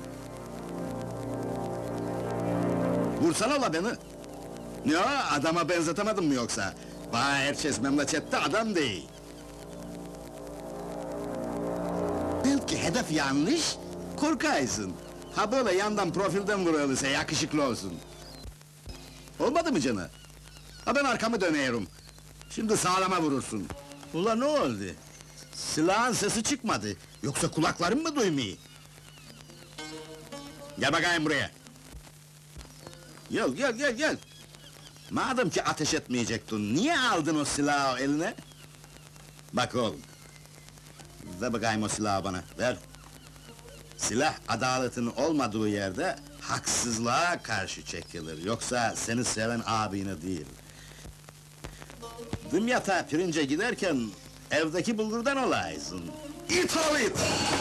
Vursana ula beni! Ya, adama benzetemedin mi yoksa? Bana herkes memlekette adam değil. Belki Demek ki hedef yanlış, korkaysın. Ha böyle yandan profilden vurulursa yakışıklı olsun. Olmadı mı canı? Ha ben arkamı dönüyorum. Şimdi sağlama vurursun. Ulan ne oldu? Silahın sesi çıkmadı. Yoksa kulaklarım mı duymuyor? Gel bakayım buraya. Gel. Madem ki ateş etmeyecektin, niye aldın o silahı eline? Bak oğlum. Ver bakayım o silahı bana, ver. Silah adaletin olmadığı yerde haksızlığa karşı çekilir. Yoksa seni seven abini değil. Dimyat'a pirince giderken evdeki bulgurdan olaysın. İt ol it!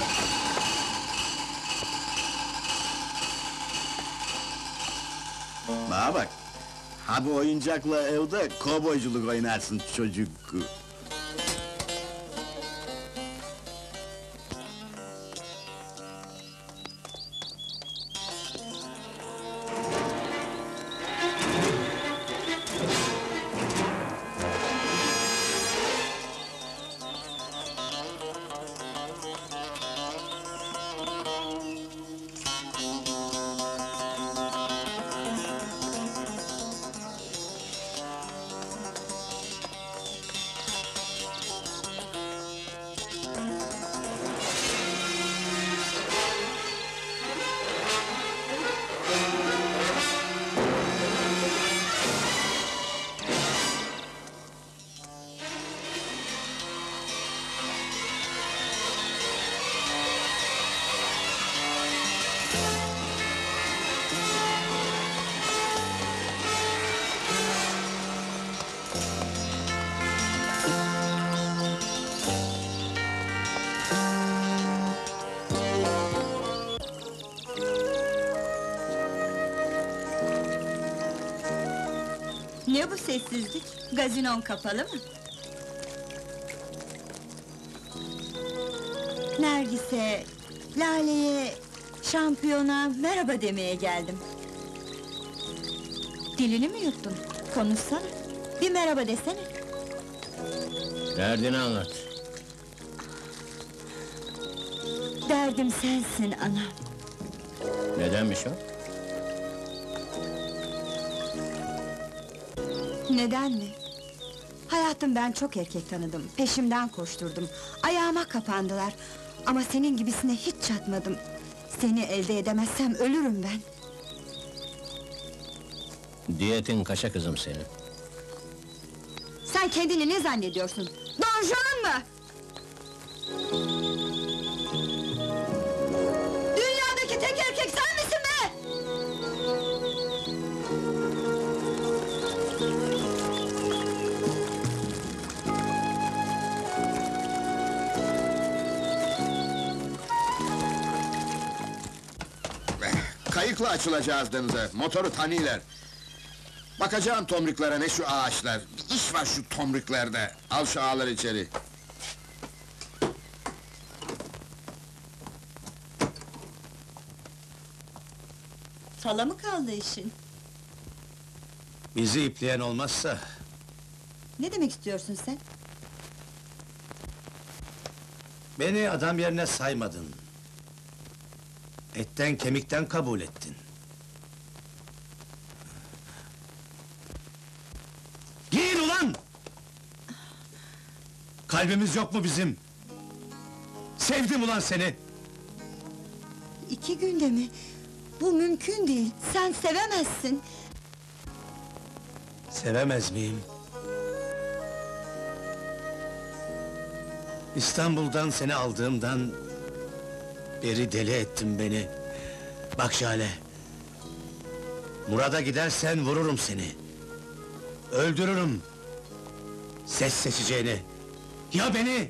Bana bak, ha bu oyuncakla evde kovboyculuk oynarsın çocuk. Ne bu sessizlik? Gazinon kapalı mı? Nergis'e, Lale'ye, şampiyona merhaba demeye geldim. Dilini mi yuttun? Konuşsana. Bir merhaba desene. Derdini anlat. Derdim sensin ana. Nedenmiş o? Neden mi? Hayatım, ben çok erkek tanıdım, peşimden koşturdum, ayağıma kapandılar. Ama senin gibisine hiç çatmadım. Seni elde edemezsem ölürüm ben. Diyetin kaça kızım senin? Sen kendini ne zannediyorsun? Don Juan mı? Dünyadaki tek erkek sen misin be? Kayıkla açılacağız denize, motoru taniler. Bakacağım tomriklere, ne şu ağaçlar. Bir iş var şu tomriklerde. Al şu ağları içeri. Sala mı kaldı işin? Bizi ipleyen olmazsa... Ne demek istiyorsun sen? Beni adam yerine saymadın. Etten kemikten kabul ettin. Giyin ulan! Kalbimiz yok mu bizim? Sevdim ulan seni! 2 günde mi? Bu mümkün değil, sen sevemezsin! Sevemez miyim? İstanbul'dan seni aldığımdan... beri deli ettin beni. Bak Şale... Murat'a gidersen vururum seni. Öldürürüm. Ses seçeceğini. Ya beni...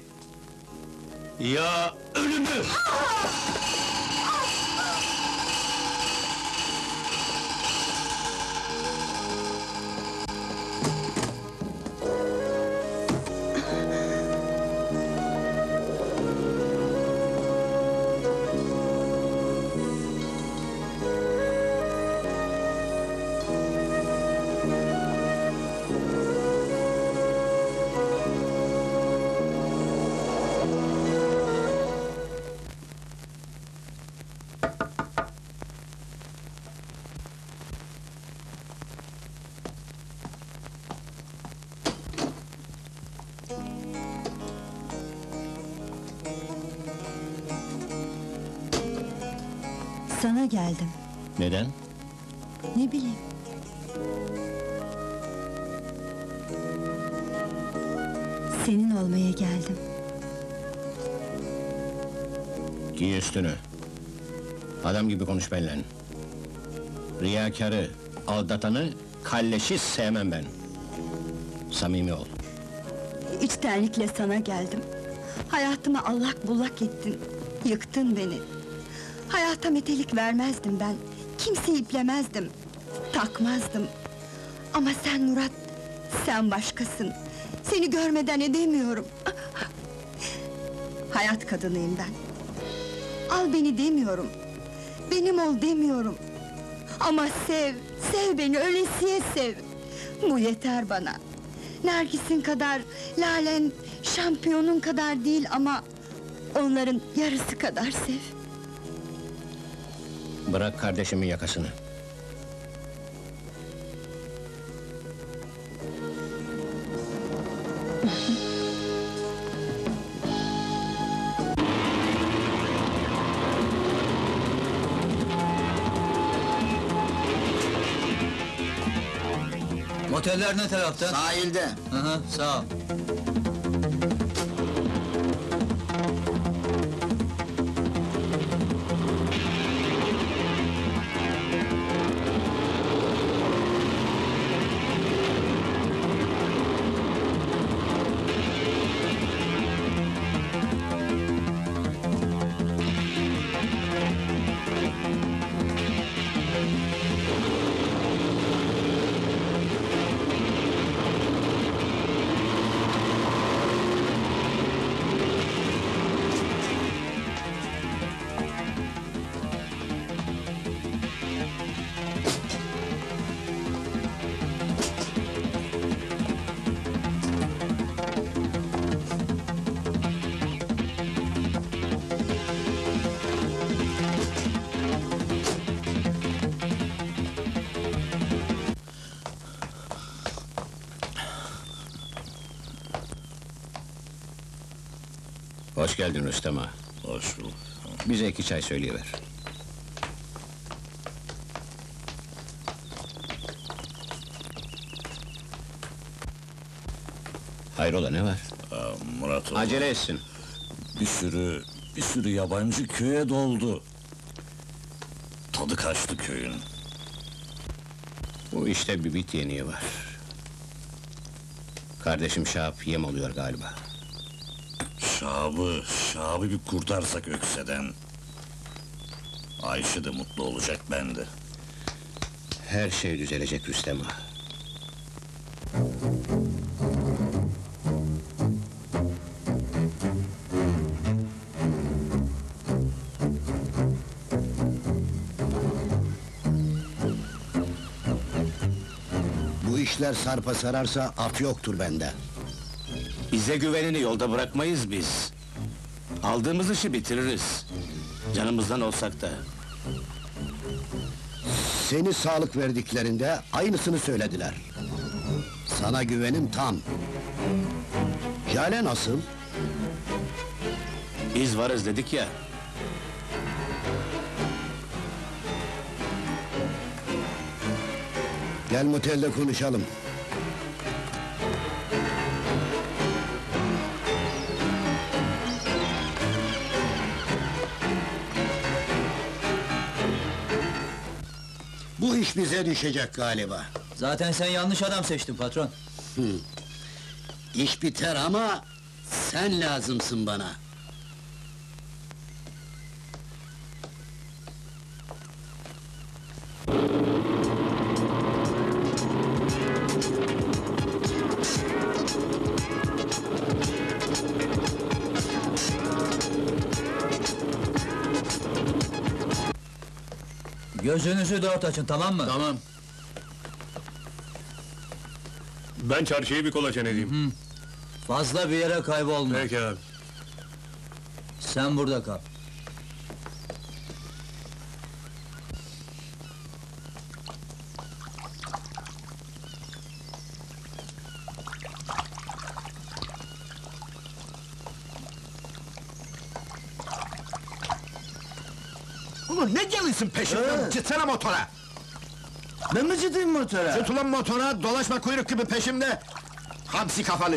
ya ölümü! Sana geldim. Neden? Ne bileyim. Senin olmaya geldim. Giy üstünü. Adam gibi konuş benimle. Riyakarı, aldatanı, kalleşi sevmem ben. Samimi ol. İçtenlikle sana geldim. Hayatımı allak bullak ettin. Yıktın beni. Hayata metelik vermezdim ben. Kimseyi iplemezdim. Takmazdım. Ama sen Murat, sen başkasın. Seni görmeden edemiyorum. Hayat kadınıyım ben. Al beni demiyorum. Benim ol demiyorum. Ama sev, sev beni, ölesiye sev. Bu yeter bana. Nergis'in kadar, Lalen, şampiyonun kadar değil ama... ...onların yarısı kadar sev. Bırak kardeşimin yakasını. Moteller ne tarafta? Sahilde. Hı hı, sağ ol. Hoş geldin Rüstem ağa. Hoş bulduk. Bize 2 çay söyleyiver. Hayrola, ne var? Murat oğlum, Acele etsin. bir sürü yabancı köye doldu. Tadı kaçtı köyün. Bu işte bir bit yeniği var. Kardeşim Şahap yem oluyor galiba. Şahab'ı bir kurtarsak Ökse'den... Ayşe de mutlu olacak, ben de. Her şey düzelecek Rüstem ağa. Bu işler sarpa sararsa af yoktur bende. Bize güvenini yolda bırakmayız biz. Aldığımız işi bitiririz. Canımızdan olsak da. Seni sağlık verdiklerinde aynısını söylediler. Sana güvenim tam. Jale nasıl? Biz varız dedik ya. Gel motelde konuşalım. Bu iş bize düşecek galiba. Zaten sen yanlış adam seçtin patron. İş biter ama sen lazımsın bana. Gözünüzü dört açın, tamam mı? Tamam. Ben çarşıyı bir kolaçan edeyim. Fazla bir yere kaybolma. Peki abi. Sen burada kal. oğlum, ne geliyorsun peşimden? Gitsene motora! Ben mi gideyim motora? Git ulan motora, dolaşma kuyruk gibi peşimde! Hamsi kafalı!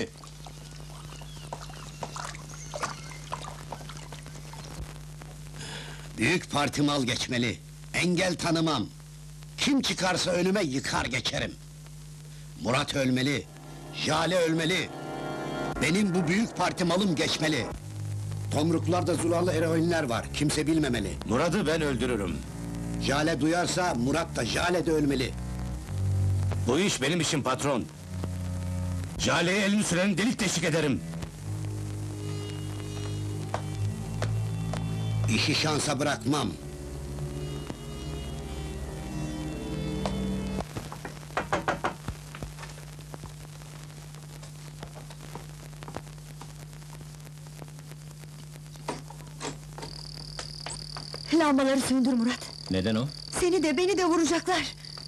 Büyük parti mal geçmeli. Engel tanımam. Kim çıkarsa önüme yıkar geçerim. Murat ölmeli. Jale ölmeli. Benim bu büyük parti malım geçmeli. Tomruklarda zulalı eroinler var. Kimse bilmemeli. Murat'ı ben öldürürüm. Jale duyarsa Murat da Jale de ölmeli. Bu iş benim işim patron. Jale'ye elini süren delik deşik ederim. İşi şansa bırakmam. Lambaları söndür Murat. Neden o? Seni de beni de vuracaklar.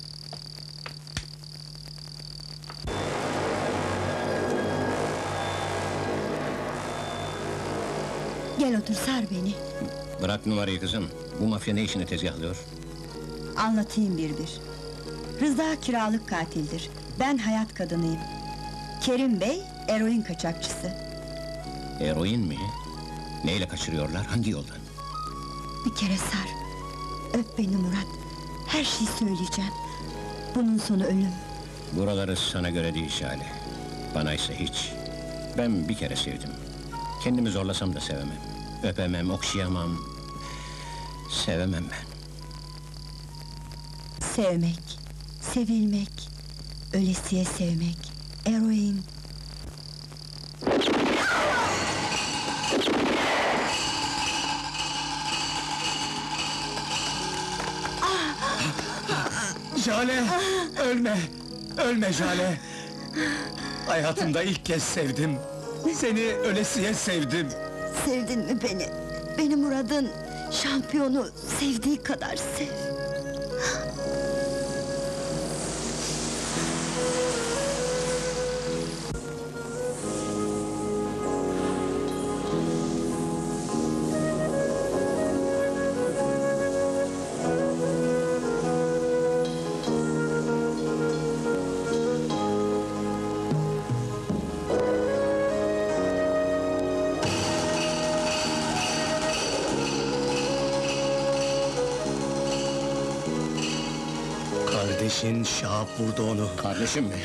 Gel otur, sar beni. Bırak numarayı kızım. Bu mafya ne işini tezgahlıyor? Anlatayım bir bir. Rıza kiralık katildir. Ben hayat kadınıyım. Kerim Bey, eroin kaçakçısı. Eroin mi? Neyle kaçırıyorlar? Hangi yoldan? Bir kere sar. Öp beni Murat. Her şeyi söyleyeceğim. Bunun sonu ölüm. Buraları sana göre değil Şale. Bana ise hiç. Ben bir kere sevdim. Kendimi zorlasam da sevemem. Öpemem, okşayamam. Sevemem ben. Sevmek, sevilmek, ölesiye sevmek, eroin. Jale! Ölme! Ölme Jale! Hayatımda ilk kez sevdim. Seni ölesiye sevdim. Sevdin mi beni? Beni Murat'ın şampiyonu sevdiği kadar sev. Kardeşin Şahap vurdu onu. Kardeşim mi?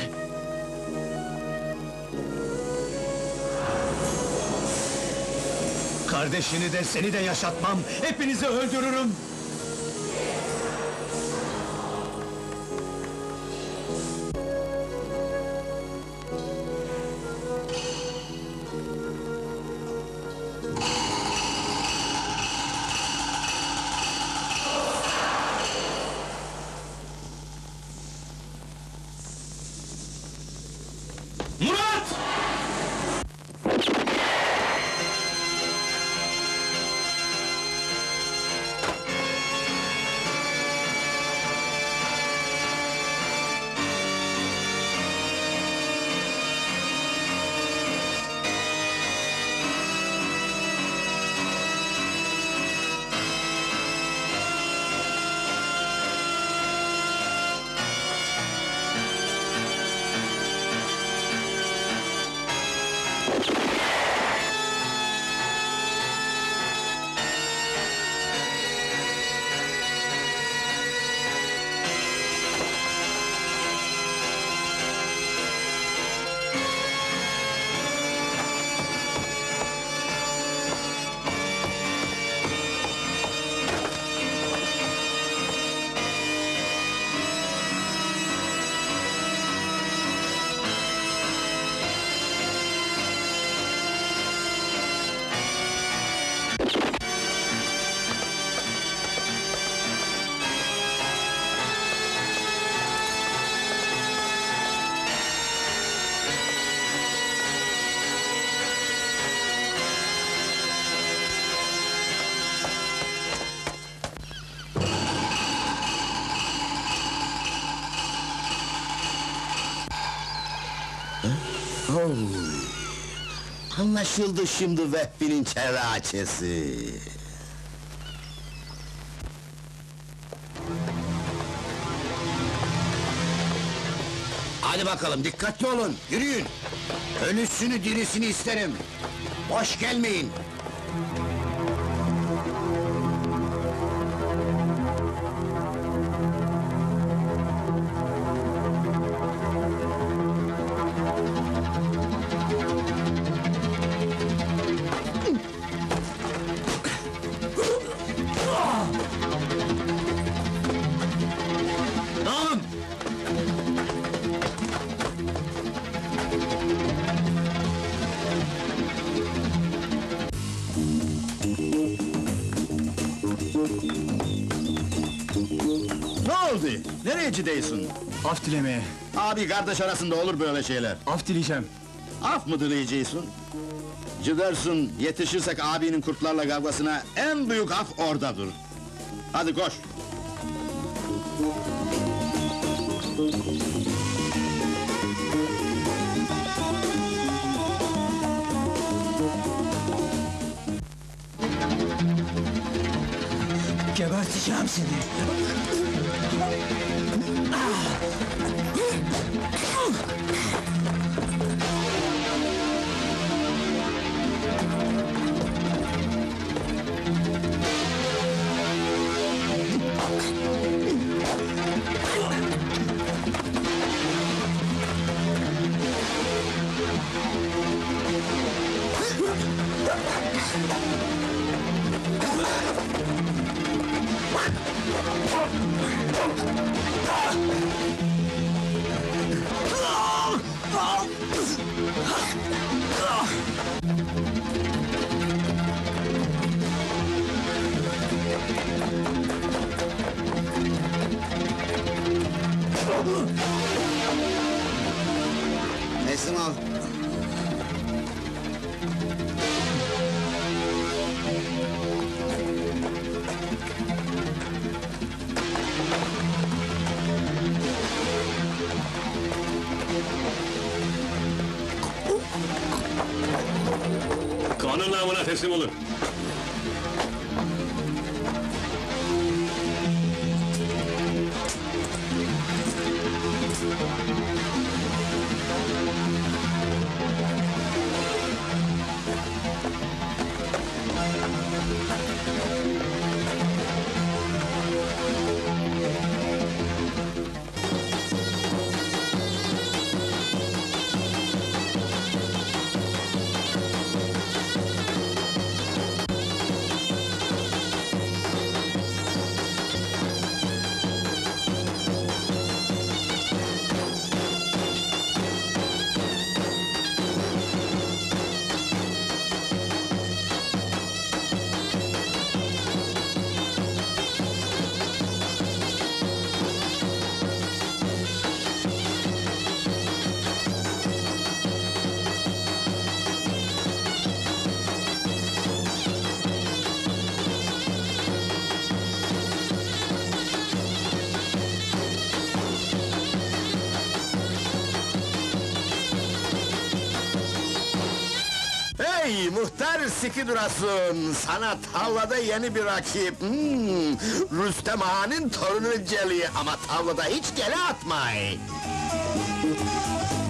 Kardeşini de seni de yaşatmam. Hepinizi öldürürüm. Murat! Anlaşıldı şimdi Vehbi'nin çerraçesi. Hadi bakalım, dikkatli olun, yürüyün! Ölüsünü dirisini isterim! Boş gelmeyin! Dağılın! Ne oldu? Nereye gidiyorsun? Af dilemeye. Abi kardeş arasında olur böyle şeyler. Af dileyeceğim. Af mı dileyeceksin? Gidersin, yetişirsek abinin kurtlarla kavgasına, en büyük af oradadır. Hadi koş! Geberteceğim seni! Teslim ol! Kanun namına teslim olun. Hey muhtar siki durasın, sana tavlada yeni bir rakip. Rüstem Ağa'nın torunu Celi ama tavlada hiç gele atmay.